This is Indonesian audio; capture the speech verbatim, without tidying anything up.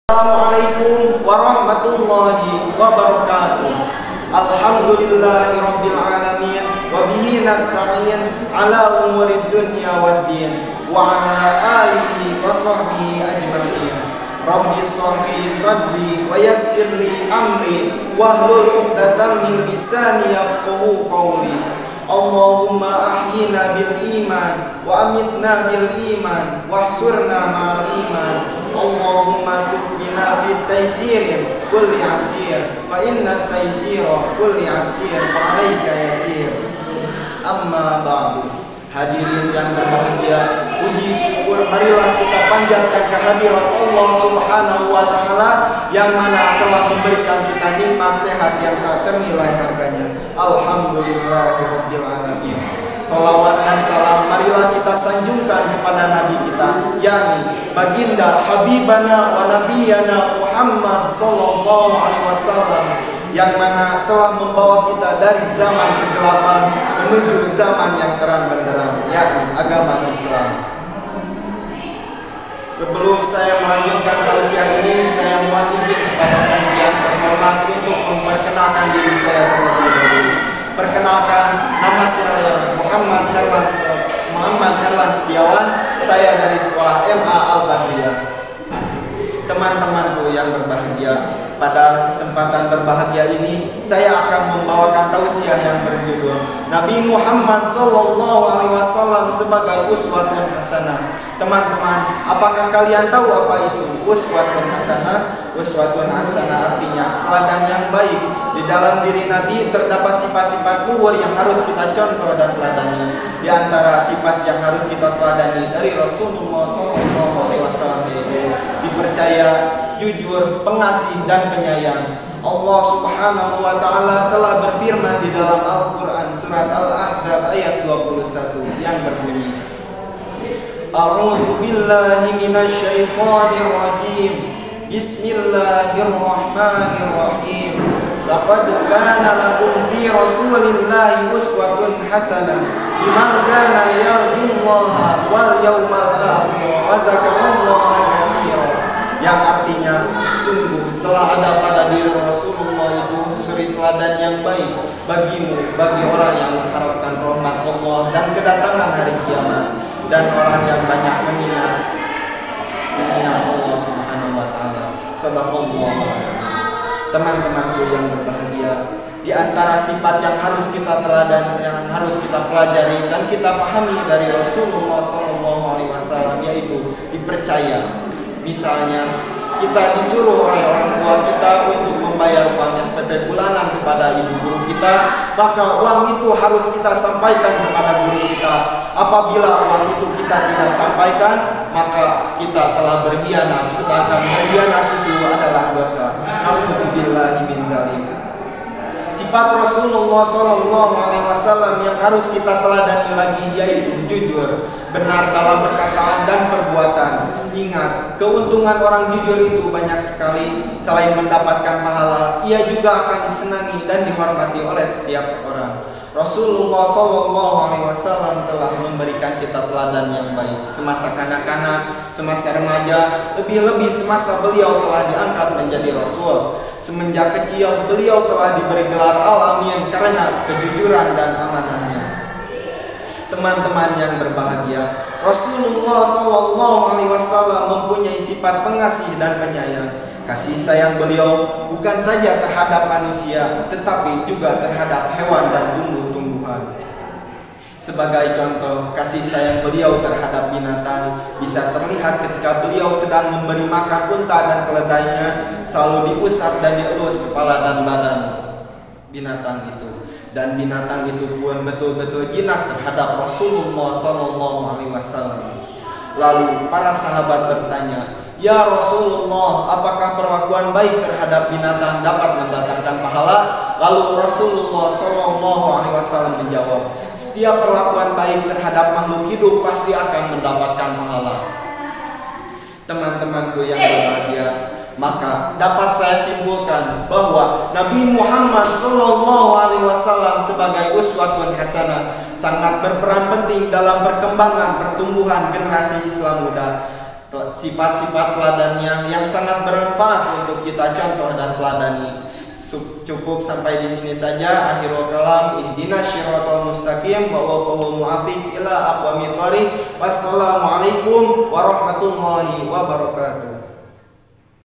Assalamualaikum warahmatullahi wabarakatuh. Alhamdulillahi rabbil alamin wa bihi nasta'in ala umurid dunya waddin wa ala alihi wa sahbihi ajma'in. Rabbi shrahli sadri wa yassir li amri wahlul 'uqdatam min lisani yafqahu qawli. Allahumma ahyina bil iman wa amitna bil iman wahsurna ma'al iman. Allahumma tufbina fit taysirin kulli asir fa inna taysira kulli asir fa alayka yasir. Amma ba'du. Hadirin yang berbahagia, puji syukur marilah kita panjatkan kehadirat Allah Subhanahu wa taala yang mana telah memberikan kita nikmat sehat yang tak ternilai harganya. Alhamdulillahirabbil alamin. Salawat dan salam marilah kita sanjungkan kepada Nabi kita, yakni baginda Habibana wa Nabiyana Muhammad sallallahu alaihi wasallam, yang mana telah membawa kita dari zaman kegelapan menuju zaman yang terang benderang, yakni agama Islam. Sebelum saya melanjutkan tausiah ini, saya mohon izin kepada panitia terhormat untuk memperkenalkan diri saya terlebih dahulu. Perkenalkan, nama saya Muhammad Herlan Muhammad Herlan Setiawan. Saya dari sekolah M A Al-Badriyah. Teman-temanku yang berbahagia, pada kesempatan berbahagia ini saya akan membawakan tausiah yang berjudul Nabi Muhammad sallallahu alaihi wasallam sebagai uswatun hasanah. Teman-teman, apakah kalian tahu apa itu uswatun hasanah? Uswatun hasanah artinya teladan yang baik. Di dalam diri Nabi terdapat sifat-sifat luhur yang harus kita contoh dan teladani. Di antara sifat yang harus kita teladani dari Rasulullah sallallahu alaihi wasallam yaitu dipercaya, jujur, pengasih dan penyayang. Allah Subhanahu wa taala telah berfirman di dalam Al-Qur'an surat Al-Ahzab ayat dua puluh satu yang berbunyi, A'udzu billahi minasy syaithanir rajim. Bismillahirrahmanirrahim. Laqad kana lakum fi Rasulillahi uswatun hasanah liman kana yarjullaha wal yawmal akhir wa dzakarallaha katsiran. Yang artinya, sungguh telah ada pada diri Rasulullah itu suri teladan yang baik bagimu, bagi orang yang mengharapkan rahmat Allah dan kedatangan hari kiamat, dan orang yang banyak mengingat mengingat Allah Subhanahu wa taala. Shadaqallahu alazim. Teman-temanku yang berbahagia, di antara sifat yang harus kita teladan, yang harus kita pelajari dan kita pahami dari Rasulullah sallallahu alaihi wasallam yaitu dipercaya. Misalnya, kita disuruh oleh orang tua kita untuk membayar uang S P P bulanan kepada ibu guru kita, maka uang itu harus kita sampaikan kepada guru kita. Apabila uang itu kita tidak sampaikan, maka kita telah berkhianat, sedangkan berkhianat itu adalah dosa. Nauzubillahi min dzalik. Sifat Rasulullah sallallahu alaihi wasallam yang harus kita teladani lagi yaitu jujur, benar dalam perkataan dan perbuatan. Ingat, keuntungan orang jujur itu banyak sekali. Selain mendapatkan pahala, ia juga akan disenangi dan dihormati oleh setiap orang. Rasulullah sallallahu alaihi wasallam telah memberikan kita teladan yang baik semasa kanak-kanak, semasa remaja, lebih-lebih semasa beliau telah diangkat menjadi Rasul. Semenjak kecil beliau telah diberi gelar Al-Amin karena kejujuran dan amanahnya. Teman-teman yang berbahagia, Rasulullah sallallahu alaihi wasallam mempunyai sifat pengasih dan penyayang. Kasih sayang beliau bukan saja terhadap manusia, tetapi juga terhadap hewan dan tumbuh-tumbuhan. Sebagai contoh, kasih sayang beliau terhadap binatang bisa terlihat ketika beliau sedang memberi makan unta dan keledainya, selalu diusap dan dielus kepala dan badan binatang itu. Dan binatang itu pun betul-betul jinak terhadap Rasulullah sallallahu alaihi wasallam. Lalu para sahabat bertanya, "Ya Rasulullah, apakah perlakuan baik terhadap binatang dapat mendatangkan pahala?" Lalu Rasulullah sallallahu alaihi wasallam menjawab, "Setiap perlakuan baik terhadap makhluk hidup pasti akan mendapatkan pahala." Teman-temanku yang berbahagia, maka dapat saya simpulkan bahwa Nabi Muhammad sallallahu alaihi wasallam sebagai uswatun hasanah sangat berperan penting dalam perkembangan pertumbuhan generasi Islam muda. sifat-sifat teladannya yang sangat bermanfaat untuk kita contoh dan teladani. Cukup sampai di sini saja. Akhirul kalam, ihdinas syiratal mustaqim wa waqul mu'afiq ila aqwamit thoriq. Wassalamualaikum warahmatullahi wabarakatuh.